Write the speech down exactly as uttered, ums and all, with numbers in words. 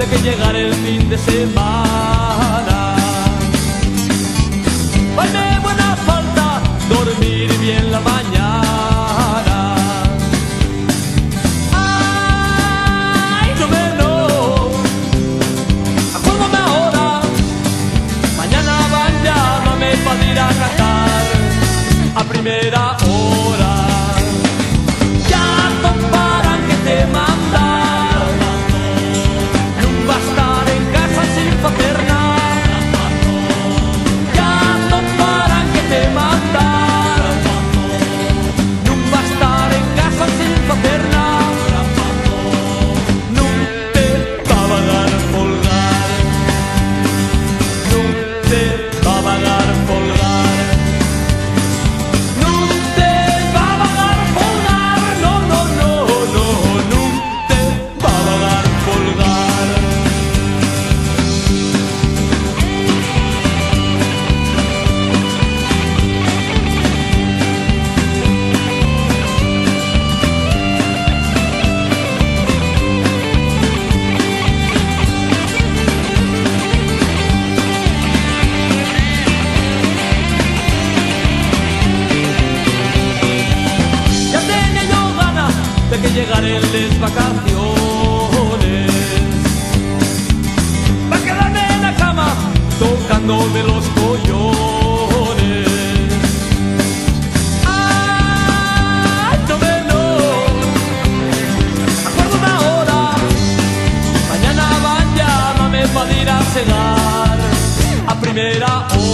que llegar el fin de semana. Hoy me buena falta dormir bien la mañana. Ay, yo menos, acuérdame ahora, mañana van, llámame para ir a cantar a primera hora. Ya no paran que te mandan, no va a estar en casa sin facer nada. Ya no paran que te mandan, no va a estar en casa sin facer nada. No te va a vagar folgar, no te va a vagar folgar. De que llegaré en las vacaciones, va a quedarme en la cama tocándome los collones. Ay, no menos, acuérdame ahora, mañana van, llámame para ir a cenar a primera hora.